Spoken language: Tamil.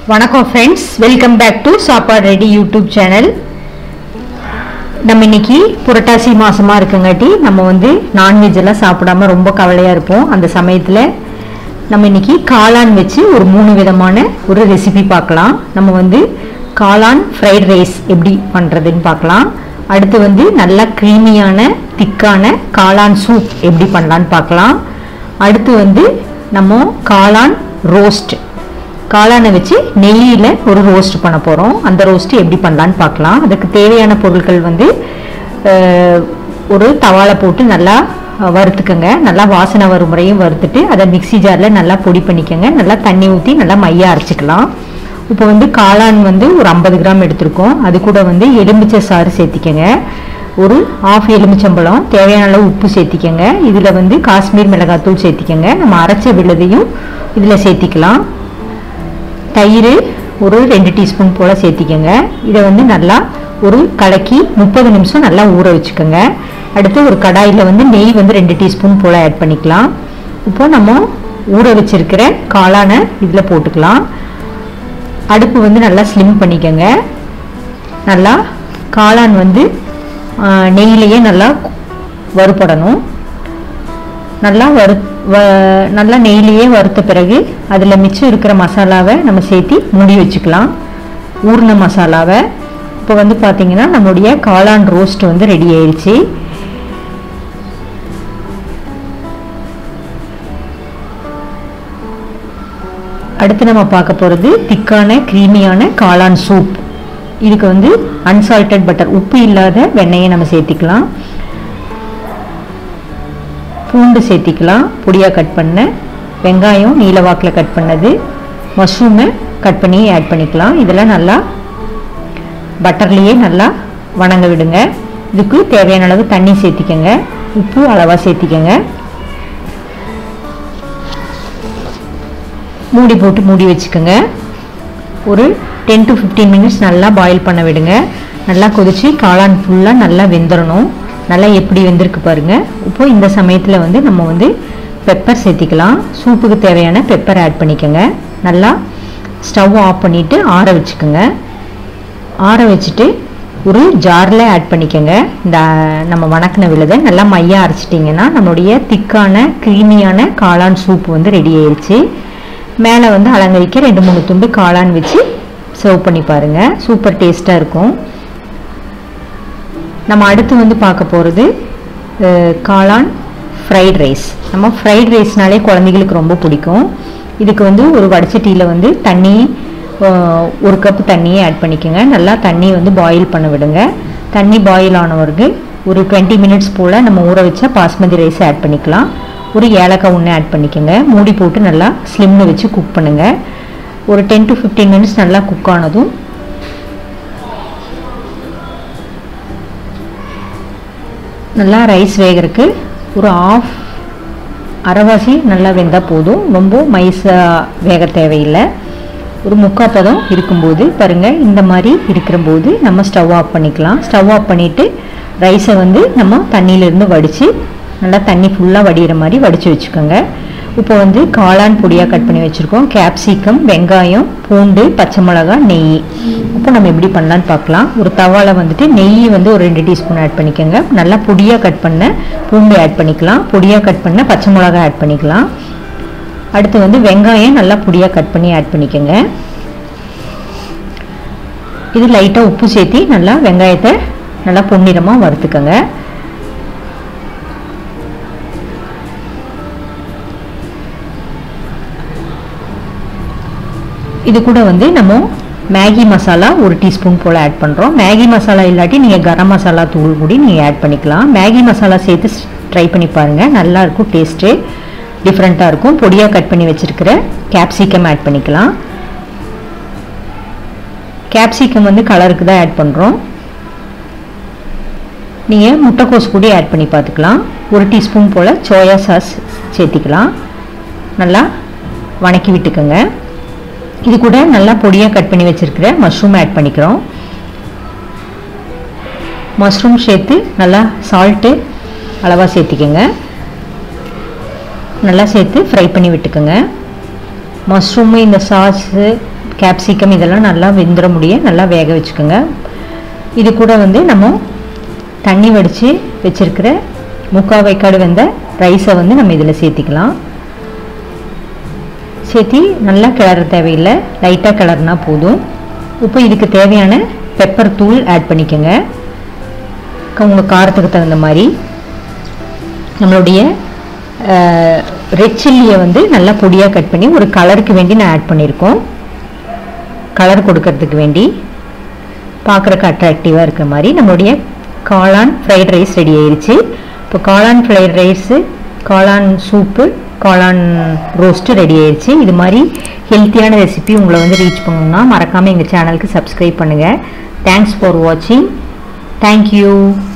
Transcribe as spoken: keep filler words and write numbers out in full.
வணக்கம் friends, welcome back to Sappadu ready YouTube channel. நம்ம இன்னைக்கு புரட்டாசி மாசமா இருக்குங்காட்டி நம்ம வந்து நான்வெஜ் எல்லாம் சாப்பிடாம ரொம்ப கவலையா இருப்போம். அந்த சமயத்துல நம்ம இன்னைக்கு காளான் வச்சு ஒரு மூணு விதமான ஒரு ரெசிபி பார்க்கலாம். நம்ம வந்து காளான் ஃப்ரைட் ரைஸ் எப்படி பண்றதுன்னு பார்க்கலாம். அடுத்து வந்து நல்லா க்ரீமியான திக்கான காளான் சூப் எப்படி பண்ணலான்னு பார்க்கலாம். அடுத்து வந்து நம்ம காளான் ரோஸ்ட், காளானை வச்சு நெய்யில் ஒரு ரோஸ்ட் பண்ண போகிறோம். அந்த ரோஸ்ட்டு எப்படி பண்ணலான்னு பார்க்கலாம். அதுக்கு தேவையான பொருட்கள் வந்து ஒரு தவாலை போட்டு நல்லா வறுத்துக்கங்க. நல்லா வாசனை வரும் முறையும் வறுத்துட்டு அதை மிக்சி ஜாரில் நல்லா பொடி பண்ணிக்கோங்க. நல்லா தண்ணி ஊற்றி நல்லா மையாக அரைச்சிக்கலாம். இப்போ வந்து காளான் வந்து ஒரு ஐம்பது கிராம் எடுத்துருக்கோம். அது கூட வந்து எலுமிச்சை சாறு சேர்த்திக்கங்க. ஒரு ஆஃப் எலுமிச்சம்பழம், தேவையான அளவு உப்பு சேர்த்திக்கங்க. இதில் வந்து காஷ்மீர் மிளகாத்தூள் சேர்த்திக்கங்க. நம்ம அரைச்ச விழுதையும் இதில் சேர்த்திக்கலாம். தயிர் ஒரு ரெண்டு டீஸ்பூன் போல் சேர்த்திக்கங்க. இதை வந்து நல்லா ஒரு கலக்கி முப்பது நிமிஷம் நல்லா ஊற வச்சுக்கோங்க. அடுத்து ஒரு கடாயில் வந்து நெய் வந்து ரெண்டு டீஸ்பூன் போல் ஆட் பண்ணிக்கலாம். இப்போ நம்ம ஊற வச்சிருக்கிற காளானை இதில் போட்டுக்கலாம். அடுப்பு வந்து நல்லா ஸ்லிம் பண்ணிக்கோங்க. நல்லா காளான் வந்து நெய்யிலேயே நல்லா வறுபடணும். நல்லா வறு நல்லா நெய்யிலேயே வறுத்த பிறகு அதில் மிச்சம் இருக்கிற மசாலாவை நம்ம சேர்த்து மூடி வச்சுக்கலாம். ஊர்ன மசாலாவை இப்போ வந்து பார்த்திங்கன்னா நம்மளுடைய காளான் ரோஸ்ட் வந்து ரெடி ஆயிடுச்சு. அடுத்து நம்ம பார்க்க போகிறது திக்கான க்ரீமியான காளான் சூப். இதுக்கு வந்து அன்சால்டட் பட்டர், உப்பு இல்லாத வெண்ணெயை நம்ம சேர்த்திக்கலாம். பூண்டு சேர்த்திக்கலாம், பொடியாக கட் பண்ண வெங்காயம் நீல வாக்கில் கட் பண்ணது, மஷ்ரூமை கட் பண்ணி ஆட் பண்ணிக்கலாம். இதெல்லாம் நல்லா பட்டர்லேயே நல்லா வணங்க விடுங்க. இதுக்கு தேவையான அளவு தண்ணி சேர்த்திக்கங்க. உப்பு அளவாக சேர்த்திக்கங்க. மூடி போட்டு மூடி வச்சுக்கோங்க. ஒரு டென் டு ஃபிஃப்டீன் மினிட்ஸ் நல்லா பாயில் பண்ண விடுங்க. நல்லா கொதிச்சு காளான் ஃபுல்லாக நல்லா வெந்துடணும். நல்லா எப்படி வெந்திருக்கு பாருங்கள். இப்போ இந்த சமயத்தில் வந்து நம்ம வந்து பெப்பர் சேர்த்திக்கலாம். சூப்புக்கு தேவையான பெப்பர் ஆட் பண்ணிக்கோங்க. நல்லா ஸ்டவ் ஆஃப் பண்ணிவிட்டு ஆற வச்சுக்கோங்க. ஆற வச்சுட்டு ஒரு ஜாரில் ஆட் பண்ணிக்கோங்க. இந்த நம்ம வணக்கின விழுதை நல்லா மையாக அரைச்சிட்டிங்கன்னா நம்மளுடைய திக்கான க்ரீமியான காளான் சூப் வந்து ரெடி ஆயிடுச்சு. மேலே வந்து அலங்கரிக்க ரெண்டு மூணு துண்டு காளான் வச்சு சர்வ் பண்ணி பாருங்கள். சூப்பர் டேஸ்ட்டாக இருக்கும். நம்ம அடுத்து வந்து பார்க்க போகிறது காளான் ஃப்ரைட் ரைஸ். நம்ம ஃப்ரைட் ரைஸ்னாலே குழந்தைகளுக்கு ரொம்ப பிடிக்கும். இதுக்கு வந்து ஒரு வடச்சட்டியில் வந்து தண்ணி, ஒரு கப்பு தண்ணியை ஆட் பண்ணிக்கோங்க. நல்லா தண்ணி வந்து பாயில் பண்ண விடுங்க. தண்ணி பாயில் ஆனவருக்கு ஒரு டுவெண்ட்டி மினிட்ஸ் போல் நம்ம ஊற வச்சா பாஸ்மதி ரைஸை ஆட் பண்ணிக்கலாம். ஒரு ஏலக்காய் ஒன்று ஆட் பண்ணிக்கோங்க. மூடி போட்டு நல்லா ஸ்லிம்மில் வச்சு குக் பண்ணுங்கள். ஒரு டென் டு ஃபிஃப்டீன் மினிட்ஸ் நல்லா குக் ஆனதும் நல்லா ரைஸ் வேகிறதுக்கு ஒரு ஆஃப் அரைவாசி நல்லா வெந்தால் போதும். ரொம்ப மைஸாக வேக தேவையில்லை. ஒரு முக்கால் பதம் இருக்கும்போது பாருங்கள், இந்த மாதிரி இருக்கிறபோது நம்ம ஸ்டவ் ஆஃப் பண்ணிக்கலாம். ஸ்டவ் ஆஃப் பண்ணிவிட்டு ரைஸை வந்து நம்ம தண்ணியிலேருந்து வடித்து நல்லா தண்ணி ஃபுல்லாக வடிகிற மாதிரி வடித்து வச்சுக்கோங்க. இப்போ வந்து காளான் பொடியாக கட் பண்ணி வச்சுருக்கோம். கேப்சிகம், வெங்காயம், பூண்டு, பச்சை மிளகா, நெய். இப்போ நம்ம எப்படி பண்ணலான்னு பார்க்கலாம். ஒரு தவாவில் வந்துட்டு நெய் வந்து ஒரு ரெண்டு டீஸ்பூன் ஆட் பண்ணிக்கோங்க. நல்லா பொடியாக கட் பண்ண பூண்டு ஆட் பண்ணிக்கலாம். பொடியாக கட் பண்ண பச்சை மிளகா ஆட் பண்ணிக்கலாம். அடுத்து வந்து வெங்காயம் நல்லா பொடியாக கட் பண்ணி ஆட் பண்ணிக்கோங்க. இது லைட்டாக உப்பு சேர்த்தி நல்லா வெங்காயத்தை நல்லா பொன்னிறமாக வறுத்துக்கோங்க. இது கூட வந்து நம்ம மேகி மசாலா ஒரு டீஸ்பூன் போல் ஆட் பண்ணுறோம். மேகி மசாலா இல்லாட்டி நீங்கள் கரம் மசாலா தூள் கூட நீங்கள் ஆட் பண்ணிக்கலாம். மேகி மசாலா சேர்த்து ட்ரை பண்ணி பாருங்கள், நல்லாயிருக்கும். டேஸ்ட்டு டிஃப்ரெண்ட்டாக இருக்கும். பொடியாக கட் பண்ணி வச்சுருக்கிற கேப்சிகம் ஆட் பண்ணிக்கலாம். கேப்சிகம் வந்து கலருக்கு தான் ஆட் பண்ணுறோம். நீங்கள் முட்டைக்கோஸ் கூட ஆட் பண்ணி பார்த்துக்கலாம். ஒரு டீஸ்பூன் போல் சோயா சாஸ் சேர்த்திக்கலாம். நல்லா வணக்கி விட்டுக்கோங்க. இது கூட நல்லா பொடியாக கட் பண்ணி வச்சுருக்கிற மஷ்ரூம் ஆட் பண்ணிக்கிறோம். மஷ்ரூம் சேர்த்து நல்லா சால்ட்டு அளவாக சேர்த்திக்கோங்க. நல்லா சேர்த்து ஃப்ரை பண்ணி விட்டுக்கோங்க. மஷ்ரூமு இந்த சாஸு கேப்சிகம் இதெல்லாம் நல்லா வெந்துட முடிய நல்லா வேக வச்சுக்கோங்க. இது கூட வந்து நம்ம தண்ணி வடித்து வச்சுருக்கிற முக்கால் வைக்காடு வெந்த ரைஸை வந்து நம்ம இதில் சேர்த்திக்கலாம். சேர்த்தி நல்லா கிளற தேவையில்லை, லைட்டாக கிளறுனா போதும். இப்போ இதுக்கு தேவையான பெப்பர் தூள் ஆட் பண்ணிக்கோங்க. உங்கள் காரத்துக்கு தகுந்த மாதிரி. நம்மளுடைய ரெட் சில்லியை வந்து நல்லா பொடியாக கட் பண்ணி ஒரு கலருக்கு வேண்டி நான் ஆட் பண்ணியிருக்கோம். கலர் கொடுக்கறதுக்கு வேண்டி பார்க்குறக்கு அட்ராக்டிவாக இருக்கிற மாதிரி நம்மளுடைய காளான் ஃப்ரைட் ரைஸ் ரெடி ஆயிடுச்சு. இப்போ காளான் ஃப்ரைட் ரைஸு, காளான் சூப்பு, காளான் ரோஸ்ட்டு ரெடி ஆயிடுச்சு. இது மாதிரி ஹெல்த்தியான ரெசிபி உங்களை வந்து ரீச் பண்ணணும்னா மறக்காமல் எங்கள் சேனலுக்கு சப்ஸ்கிரைப் பண்ணுங்கள். தேங்க்ஸ் ஃபார் வாட்சிங். தேங்க்யூ.